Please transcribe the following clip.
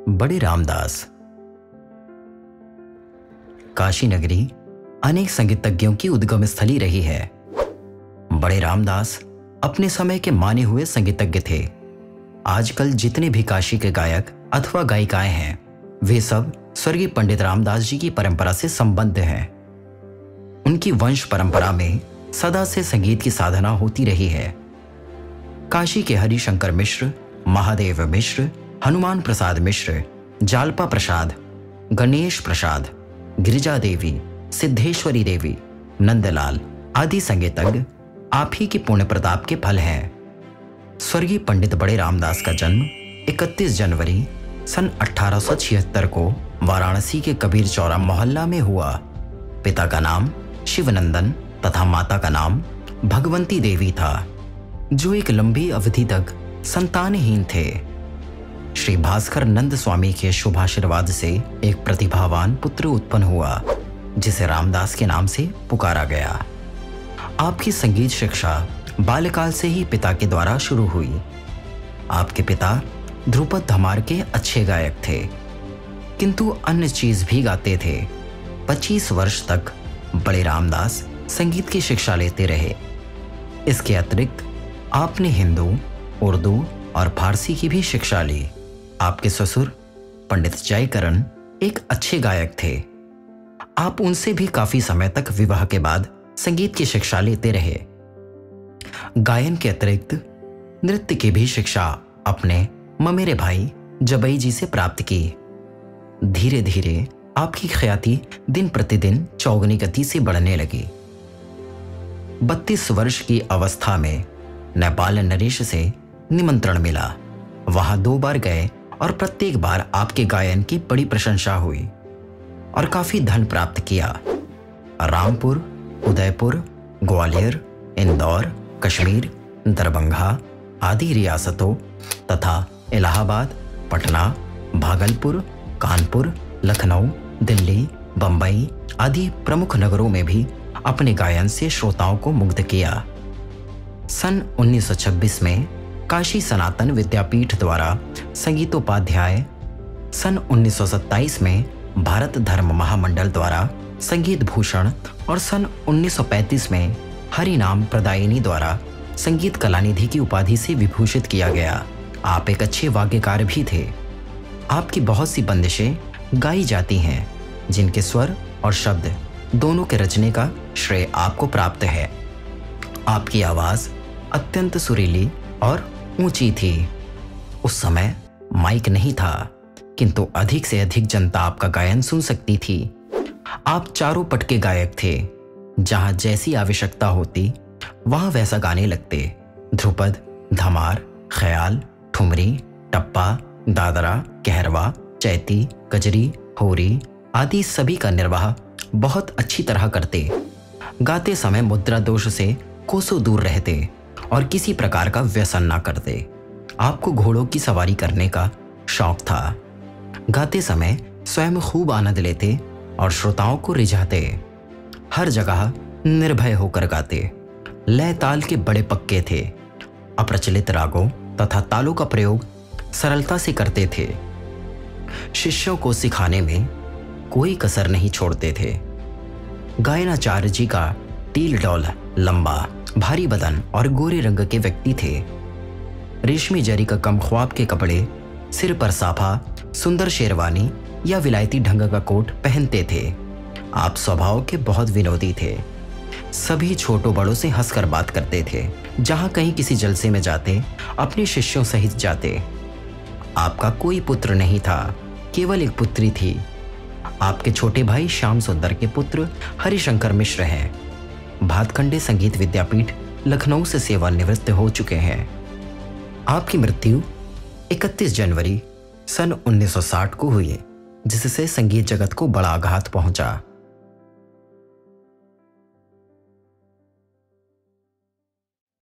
बड़े रामदास। काशी नगरी अनेक संगीतज्ञों की उद्गम स्थली रही है। बड़े रामदास अपने समय के माने हुए संगीतज्ञ थे। आजकल जितने भी काशी के गायक अथवा गायिकाएं हैं, वे सब स्वर्गीय पंडित रामदास जी की परंपरा से संबद्ध हैं। उनकी वंश परंपरा में सदा से संगीत की साधना होती रही है। काशी के हरिशंकर मिश्र, महादेव मिश्र, हनुमान प्रसाद मिश्र, जालपा प्रसाद, गणेश प्रसाद, गिरिजा देवी, सिद्धेश्वरी देवी, नंदलाल आदि संगीतज्ञ आप ही के पुण्य प्रताप के फल हैं। स्वर्गीय पंडित बड़े रामदास का जन्म 31 जनवरी सन 1876 को वाराणसी के कबीर चौरा मोहल्ला में हुआ। पिता का नाम शिवनंदन तथा माता का नाम भगवंती देवी था, जो एक लंबी अवधि तक संतानहीन थे। श्री भास्कर नंद स्वामी के शुभाशीर्वाद से एक प्रतिभावान पुत्र उत्पन्न हुआ, जिसे रामदास के नाम से पुकारा गया। आपकी संगीत शिक्षा बाल्यकाल से ही पिता के द्वारा शुरू हुई। आपके पिता ध्रुपद धमार के अच्छे गायक थे, किंतु अन्य चीज भी गाते थे। 25 वर्ष तक बड़े रामदास संगीत की शिक्षा लेते रहे। इसके अतिरिक्त आपने हिंदू, उर्दू और फारसी की भी शिक्षा ली। आपके ससुर पंडित जयकरण एक अच्छे गायक थे। आप उनसे भी काफी समय तक विवाह के बाद संगीत की शिक्षा लेते रहे। गायन के अतिरिक्त नृत्य की भी शिक्षा अपने ममेरे भाई जबई जी से प्राप्त की। धीरे धीरे आपकी ख्याति दिन प्रतिदिन चौगुनी गति से बढ़ने लगी। 32 वर्ष की अवस्था में नेपाल नरेश से निमंत्रण मिला। वहां 2 बार गए और प्रत्येक बार आपके गायन की बड़ी प्रशंसा हुई और काफी धन प्राप्त किया। रामपुर, उदयपुर, ग्वालियर, इंदौर, कश्मीर, दरभंगा आदि रियासतों तथा इलाहाबाद, पटना, भागलपुर, कानपुर, लखनऊ, दिल्ली, बंबई आदि प्रमुख नगरों में भी अपने गायन से श्रोताओं को मुग्ध किया। सन 1926 में काशी सनातन विद्यापीठ द्वारा संगीतोपाध्याय, सन 1927 में भारत धर्म महामंडल द्वारा संगीत भूषण और सन 1935 में हरिनाम प्रदायिनी द्वारा संगीत कलानिधि की उपाधि से विभूषित किया गया। आप एक अच्छे वाद्यकार भी थे। आपकी बहुत सी बंदिशें गाई जाती हैं, जिनके स्वर और शब्द दोनों के रचने का श्रेय आपको प्राप्त है। आपकी आवाज अत्यंत सुरीली और ऊंची थी। उस समय माइक नहीं था, किंतु अधिक से अधिक जनता आपका गायन सुन सकती थी। आप चारों पट के गायक थे। जहां जैसी आवश्यकता होती वहां वैसा गाने लगते। ध्रुपद, धमार, ख्याल, ठुमरी, टप्पा, दादरा, कहरवा, चैती, कजरी, होरी आदि सभी का निर्वाह बहुत अच्छी तरह करते। गाते समय मुद्रा दोष से कोसों दूर रहते और किसी प्रकार का व्यसन ना करते। आपको घोड़ों की सवारी करने का शौक था। गाते समय स्वयं खूब आनंद लेते और श्रोताओं को रिझाते। हर जगह निर्भय होकर गाते। लय ताल के बड़े पक्के थे। अप्रचलित रागों तथा तालों का प्रयोग सरलता से करते थे। शिष्यों को सिखाने में कोई कसर नहीं छोड़ते थे। गायनाचार्य जी का टील डौल, लंबा, भारी बदन और गोरे रंग के व्यक्ति थे। रेशमी जरी का कम ख्वाब के कपड़े, सिर पर साफा, सुंदर शेरवानी या विलायती ढंग का कोट पहनते थे। आप स्वभाव के बहुत विनोदी थे। सभी छोटों बड़ों से हंसकर बात करते थे। जहां कहीं किसी जलसे में जाते, अपने शिष्यों सहित जाते। आपका कोई पुत्र नहीं था, केवल एक पुत्री थी। आपके छोटे भाई श्याम सुंदर के पुत्र हरिशंकर मिश्र हैं। भातखंडे संगीत विद्यापीठ लखनऊ से सेवानिवृत्त हो चुके हैं। आपकी मृत्यु 31 जनवरी सन 1960 को हुई, जिससे संगीत जगत को बड़ा आघात पहुंचा।